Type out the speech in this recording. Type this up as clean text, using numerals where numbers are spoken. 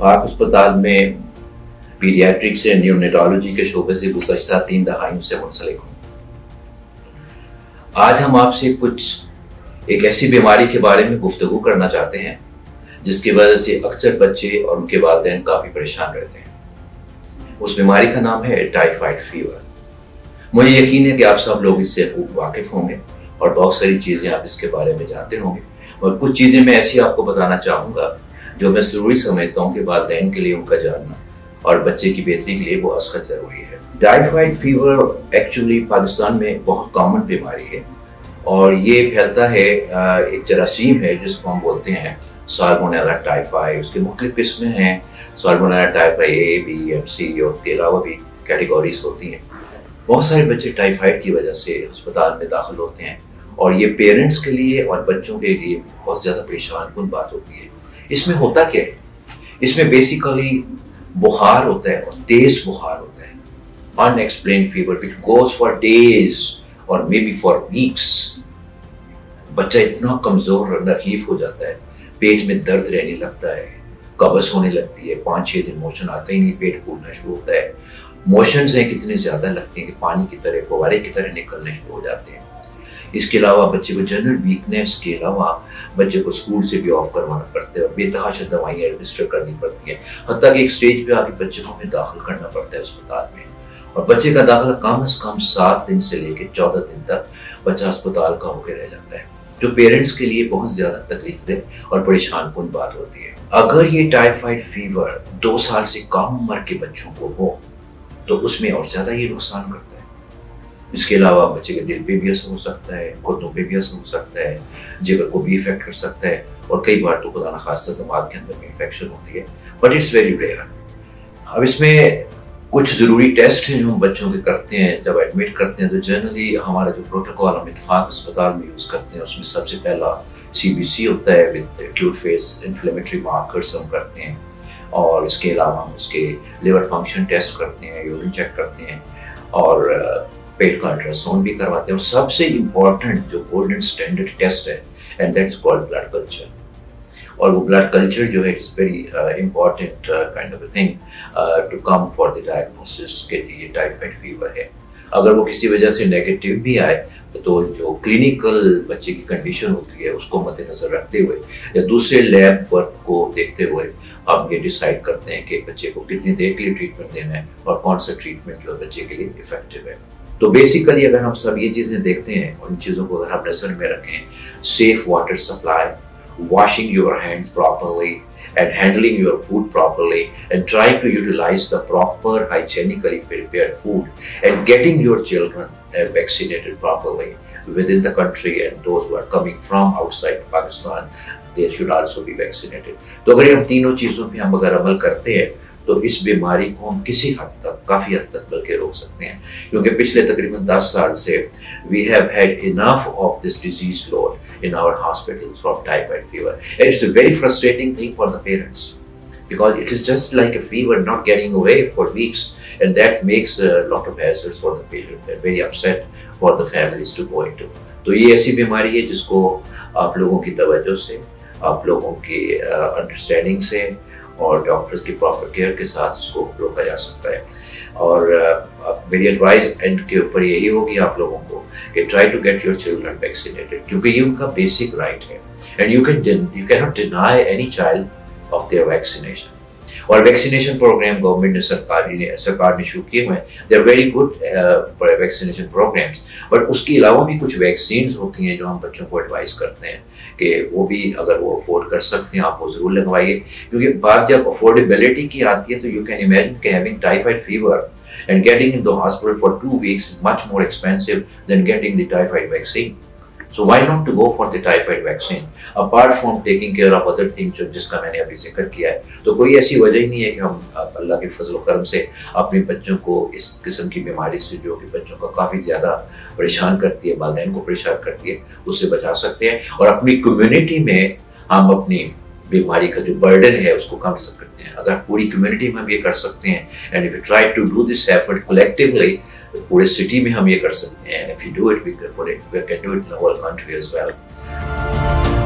इत्तेफाक अस्पताल में पीडियाट्रिक्स एंड न्यूनेटोलॉजी के शोबे से गुज़श्ता 3 दहाइयों से मुंसलिक हूँ। आज हम आपसे एक ऐसी बीमारी के बारे में गुफ्तगू करना चाहते हैं जिसकी वजह से अक्सर बच्चे और उनके वालिदैन काफ़ी परेशान रहते हैं। उस बीमारी का नाम है टाइफाइड फीवर। मुझे यकीन है कि आप सब लोग इससे खूब वाकिफ होंगे और बहुत सारी चीज़ें आप इसके बारे में जानते होंगे, और कुछ चीज़ें मैं ऐसी आपको बताना चाहूँगा जो मैं ज़रूरी समझता हूँ कि वालिदैन के लिए उनका जानना और बच्चे की बेहतरी के लिए वो असद ज़रूरी है। टाइफाइड फीवर एक्चुअली पाकिस्तान में बहुत कॉमन बीमारी है और ये फैलता है, एक जरासीम है जिसको हम बोलते हैं साल्मोनेला टाइफाई। उसके मुख्तलिफ किस्में हैं, salmonella typhi A, B and C, और उसके अलावा भी कैटेगरीज होती हैं। बहुत सारे बच्चे टाइफाइड की वजह से अस्पताल में दाखिल होते हैं और ये पेरेंट्स के लिए और बच्चों के लिए बहुत ज़्यादा परेशान कुन बात होती है। इसमें होता क्या है? इसमें बेसिकली बुखार होता है और तेज बुखार होता है, unexplained fever which goes for days और मे बी फॉर वीक्स। बच्चा इतना कमजोर और नहीफ हो जाता है, पेट में दर्द रहने लगता है, कब्ज होने लगती है, 5-6 दिन मोशन आता ही नहीं, पेट फूलना शुरू होता है। मोशंस हैं कितने ज्यादा लगते हैं कि पानी की तरह, फव्वारे की तरह निकलने शुरू हो जाते हैं। इसके अलावा बच्चे को जनरल वीकनेस के अलावा बच्चे को स्कूल से भी ऑफ करवाना पड़ता है और बेतहाशा दवाइयाँ एडमिनिस्टर करनी पड़ती हैं, हत्ता कि एक स्टेज पे आके बच्चे को हमें दाखिल करना पड़ता है अस्पताल में। और बच्चे का दाखिला कम से कम 7 दिन से लेकर 14 दिन तक बच्चा अस्पताल का होकर रह जाता है, जो पेरेंट्स के लिए बहुत ज्यादा तकलीफदेह और परेशान कुन बात होती है। अगर ये टाइफाइड फीवर 2 साल से कम उम्र के बच्चों को हो तो उसमें और ज्यादा ये नुकसान करता है। इसके अलावा बच्चे के दिल पे भी असर हो सकता है, घुटनों पे भी असर हो सकता है, जिगर को भी इफेक्ट कर सकता है और कई बार तो खुदा न खास्ता दिमाग के अंदर में इन्फेक्शन होती है, बट इट्स वेरी रेयर। अब इसमें कुछ ज़रूरी टेस्ट हैं जो हम बच्चों के करते हैं जब एडमिट करते हैं। तो जनरली हमारा जो प्रोटोकॉल हम इत्तेफाक अस्पताल में यूज़ करते हैं उसमें सबसे पहला CBC होता है with acute phase inflammatory markers हम करते हैं, और इसके अलावा हम उसके लिवर फंक्शन टेस्ट करते हैं, यूरिन चेक करते हैं और पेट का अल्ट्रासाउंड भी करवाते हैं। और सबसे इम्पॉर्टेंट जो गोल्डन स्टैंडर्ड टेस्ट है and that is called blood culture. और वो ब्लड कल्चर जो है it's very important kind of a thing to come for the diagnosis के लिए टाइफाइड फीवर है। अगर वो किसी वजह से नेगेटिव भी आए तो जो क्लिनिकल बच्चे की कंडीशन होती है उसको मद्देनजर रखते हुए या दूसरे लैब वर्क को देखते हुए हम ये डिसाइड करते हैं कि बच्चे को कितनी देर के लिए ट्रीटमेंट देना है और कौन सा ट्रीटमेंट जो बच्चे के लिए इफेक्टिव है। तो बेसिकली अगर हम सब ये चीज़ें देखते हैं और इन चीज़ों को अगर आप नजर में रखें, safe water supply, washing your hands properly and handling your food properly and trying to utilize the proper hygienically prepared food and getting your children vaccinated properly within the country, and those who are coming from outside Pakistan they should also be vaccinated। तो अगर इन तीनों चीज़ों पे हम अगर अमल करते हैं तो इस बीमारी को हम किसी हद तक, काफ़ी हद तक बल्कि रोक सकते हैं, क्योंकि पिछले तकरीबन 10 साल से we have had enough of this disease load in our hospitals from typhoid fever, and it's a very frustrating thing for the parents because it is just like a fever not getting away for weeks, and that makes a lot of hazards for the patient and very upset for the families to go into। तो ये ऐसी बीमारी है जिसको आप लोगों की तवज्जो से, आप लोगों की अंडरस्टैंडिंग से और डॉक्टर्स की प्रॉपर केयर के साथ इसको रोका जा सकता है। और मेरी एडवाइस एंड के ऊपर यही होगी आप लोगों को कि try to get your children vaccinated, क्योंकि ये उनका बेसिक राइट है and you can not deny any child of their vaccination. और वैक्सीनेशन प्रोग्राम गवर्नमेंट ने सरकार ने शुरू किए हुए हैं, they are very good vaccination programs. But उसके अलावा भी कुछ वैक्सीन्स होती हैं जो हम बच्चों को एडवाइस करते हैं कि वो भी अगर वो अफोर्ड कर सकते हैं आप वो ज़रूर लगवाइए, क्योंकि बात जब अफोर्डेबिलिटी की आती है तो यू कैन इमेजिन कि having typhoid fever and getting in the hospital for 2 weeks is much more expensive than getting the typhoid vaccine। So why not to go for the typhoid vaccine apart from taking care of other things जिसका मैंने अभी जिक्र किया है। तो कोई ऐसी वजह ही नहीं है कि हम अल्लाह के फजल करम से अपने बच्चों को इस किस्म की बीमारी से, जो कि बच्चों को काफ़ी ज़्यादा परेशान करती है, वालिदैन को परेशान करती है, उससे बचा सकते हैं और अपनी कम्युनिटी में हम अपनी बीमारी का जो बर्डन है उसको कम सकते हैं। अगर पूरी कम्युनिटी में हम ये कर सकते हैं and if you try to do this effort collectively, पूरे सिटी में हम ये कर सकते हैं, and if you do it we can do it in the whole country as well.